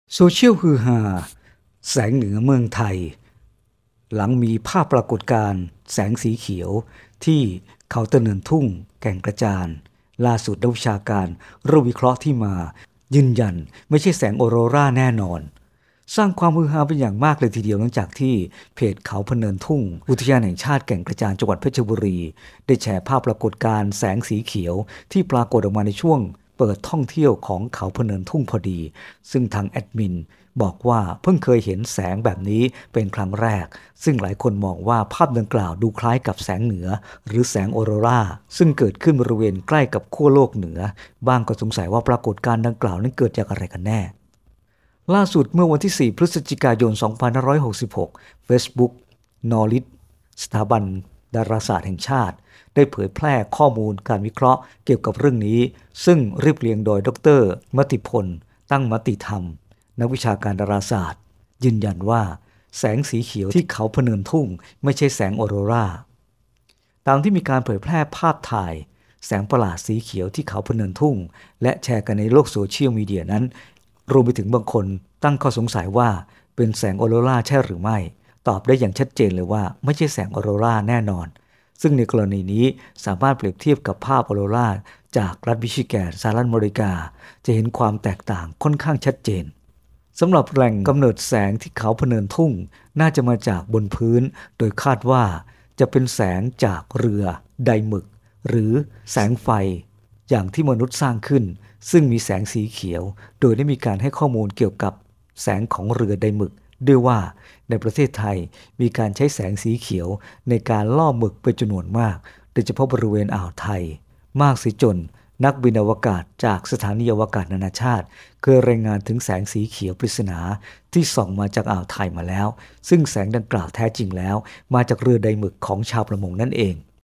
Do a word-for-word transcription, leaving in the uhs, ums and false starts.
โซเชียลฮือฮาแสงเหนือเมืองไทยหลังมีภาพปรากฏการณ์แสงสีเขียวที่เขาตะเนินทุ่งแก่งกระจานล่าสุดนักวิชาการร่วมวิเคราะห์ที่มายืนยันไม่ใช่แสงออโรราแน่นอนสร้างความฮือฮาเป็นอย่างมากเลยทีเดียวหลังจากที่เพจเขาพะเนินทุ่งอุทยานแห่งชาติแก่งกระจานจังหวัดเพชรบุรีได้แชร์ภาพปรากฏการณ์แสงสีเขียวที่ปรากฏออกมาในช่วงเปิดท่องเที่ยวของเขาพะเนินทุ่งพอดีซึ่งทางแอดมินบอกว่าเพิ่งเคยเห็นแสงแบบนี้เป็นครั้งแรกซึ่งหลายคนมองว่าภาพดังกล่าวดูคล้ายกับแสงเหนือหรือแสงออโรราซึ่งเกิดขึ้นบริเวณใกล้กับขั้วโลกเหนือบางก็สงสัยว่าปรากฏการณ์ดังกล่าวนั้นเกิดจากอะไรกันแน่ล่าสุดเมื่อวันที่สี่พฤศจิกายนสองพันห้าร้อยหกสิบหก Facebook Knowledge สถาบันดาราศาสตร์แห่งชาติได้เผยแพร่ข้อมูลการวิเคราะห์เกี่ยวกับเรื่องนี้ซึ่งเรียบเรียงโดยดร.มติพลตั้งมติธรรมนักวิชาการดาราศาสตร์ยืนยันว่าแสงสีเขียวที่เขาพะเนินทุ่งไม่ใช่แสงออโรราตามที่มีการเผยแพร่ภาพถ่ายแสงประหลาดสีเขียวที่เขาพะเนินทุ่งและแชร์กันในโลกโซเชียลมีเดียนั้นรวมไปถึงบางคนตั้งข้อสงสัยว่าเป็นแสงออโรราใช่หรือไม่ตอบได้อย่างชัดเจนเลยว่าไม่ใช่แสงออโรราแน่นอนซึ่งในกรณีนี้สามารถเปรียบเทียบกับภาพออโรราจากรัฐมิชิแกนสหรัฐอเมริกาจะเห็นความแตกต่างค่อนข้างชัดเจนสำหรับแหล่งกำเนิดแสงที่เขาพะเนินทุ่งน่าจะมาจากบนพื้นโดยคาดว่าจะเป็นแสงจากเรือไดหมึกหรือแสงไฟอย่างที่มนุษย์สร้างขึ้นซึ่งมีแสงสีเขียวโดยได้มีการให้ข้อมูลเกี่ยวกับแสงของเรือไดหมึกด้วยว่าในประเทศไทยมีการใช้แสงสีเขียวในการล่อหมึกเป็นจำนวนมากโดยเฉพาะบริเวณอ่าวไทยมากเสียจนนักบินอวกาศจากสถานีอวกาศนานาชาติเคยรายงานถึงแสงสีเขียวปริศนาที่ส่องมาจากอ่าวไทยมาแล้วซึ่งแสงดังกล่าวแท้จริงแล้วมาจากเรือไดหมึกของชาวประมงนั่นเอง